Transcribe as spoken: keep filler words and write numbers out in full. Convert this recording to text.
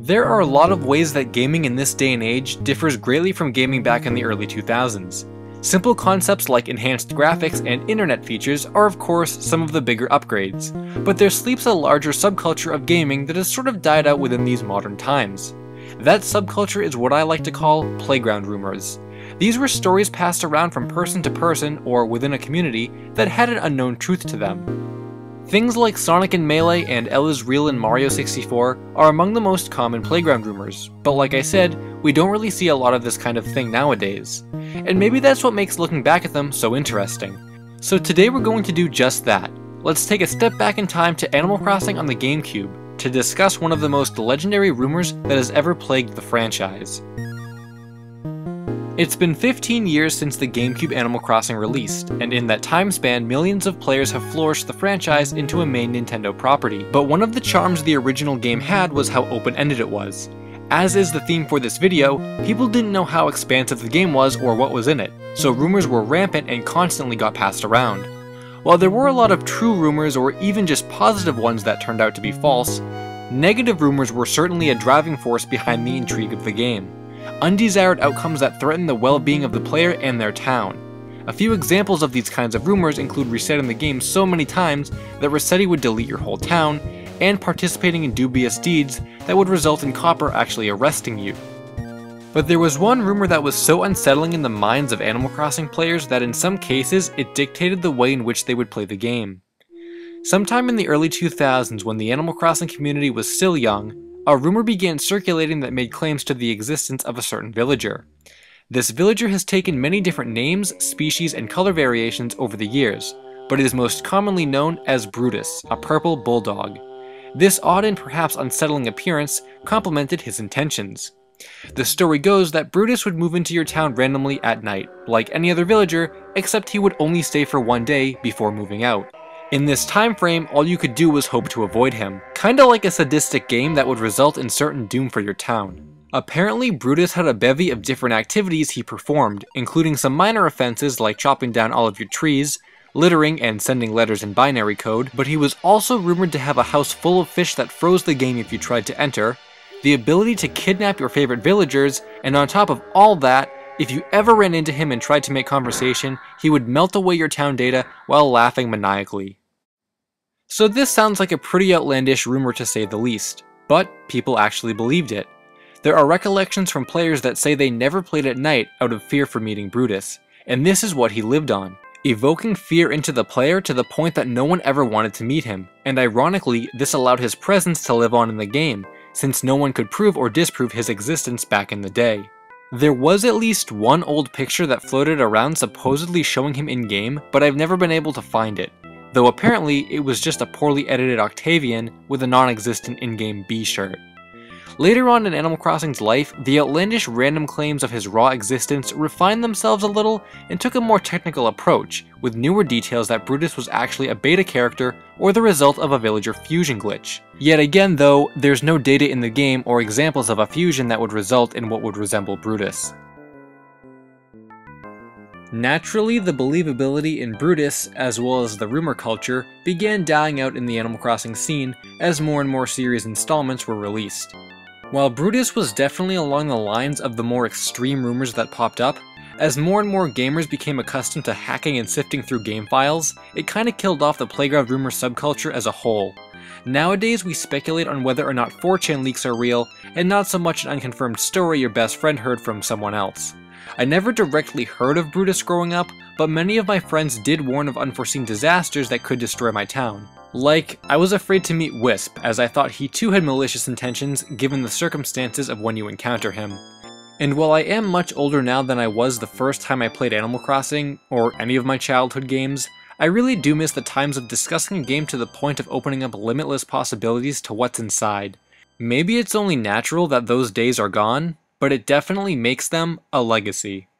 There are a lot of ways that gaming in this day and age differs greatly from gaming back in the early two thousands. Simple concepts like enhanced graphics and internet features are of course some of the bigger upgrades, but there sleeps a larger subculture of gaming that has sort of died out within these modern times. That subculture is what I like to call playground rumors. These were stories passed around from person to person or within a community that had an unknown truth to them. Things like Sonic and Melee and L is Real in Mario sixty-four are among the most common playground rumors, but like I said, we don't really see a lot of this kind of thing nowadays. And maybe that's what makes looking back at them so interesting. So today we're going to do just that. Let's take a step back in time to Animal Crossing on the GameCube to discuss one of the most legendary rumors that has ever plagued the franchise. It's been fifteen years since the GameCube Animal Crossing released, and in that time span millions of players have flourished the franchise into a main Nintendo property. But one of the charms the original game had was how open-ended it was. As is the theme for this video, people didn't know how expansive the game was or what was in it, so rumors were rampant and constantly got passed around. While there were a lot of true rumors or even just positive ones that turned out to be false, negative rumors were certainly a driving force behind the intrigue of the game. Undesired outcomes that threaten the well-being of the player and their town. A few examples of these kinds of rumors include resetting the game so many times that resetting would delete your whole town, and participating in dubious deeds that would result in Copper actually arresting you. But there was one rumor that was so unsettling in the minds of Animal Crossing players that in some cases it dictated the way in which they would play the game. Sometime in the early two thousands, when the Animal Crossing community was still young, a rumor began circulating that made claims to the existence of a certain villager. This villager has taken many different names, species, and color variations over the years, but it is most commonly known as Brutus, a purple bulldog. This odd and perhaps unsettling appearance complemented his intentions. The story goes that Brutus would move into your town randomly at night, like any other villager, except he would only stay for one day before moving out. In this time frame, all you could do was hope to avoid him, kinda like a sadistic game that would result in certain doom for your town. Apparently, Brutus had a bevy of different activities he performed, including some minor offenses like chopping down all of your trees, littering, and sending letters in binary code, but he was also rumored to have a house full of fish that froze the game if you tried to enter, the ability to kidnap your favorite villagers, and on top of all that, if you ever ran into him and tried to make conversation, he would melt away your town data while laughing maniacally. So this sounds like a pretty outlandish rumor to say the least, but people actually believed it. There are recollections from players that say they never played at night out of fear for meeting Brutus, and this is what he lived on, evoking fear into the player to the point that no one ever wanted to meet him, and ironically, this allowed his presence to live on in the game, since no one could prove or disprove his existence back in the day. There was at least one old picture that floated around supposedly showing him in-game, but I've never been able to find it. Though apparently it was just a poorly edited Octavian with a non-existent in-game B shirt. Later on in Animal Crossing's life, the outlandish random claims of his raw existence refined themselves a little and took a more technical approach, with newer details that Brutus was actually a beta character or the result of a villager fusion glitch. Yet again though, there's no data in the game or examples of a fusion that would result in what would resemble Brutus. Naturally, the believability in Brutus, as well as the rumor culture, began dying out in the Animal Crossing scene as more and more series installments were released. While Brutus was definitely along the lines of the more extreme rumors that popped up, as more and more gamers became accustomed to hacking and sifting through game files, it kinda killed off the playground rumor subculture as a whole. Nowadays we speculate on whether or not four chan leaks are real, and not so much an unconfirmed story your best friend heard from someone else. I never directly heard of Brutus growing up, but many of my friends did warn of unforeseen disasters that could destroy my town. Like, I was afraid to meet Wisp, as I thought he too had malicious intentions given the circumstances of when you encounter him. And while I am much older now than I was the first time I played Animal Crossing, or any of my childhood games, I really do miss the times of discussing a game to the point of opening up limitless possibilities to what's inside. Maybe it's only natural that those days are gone, but it definitely makes them a legacy.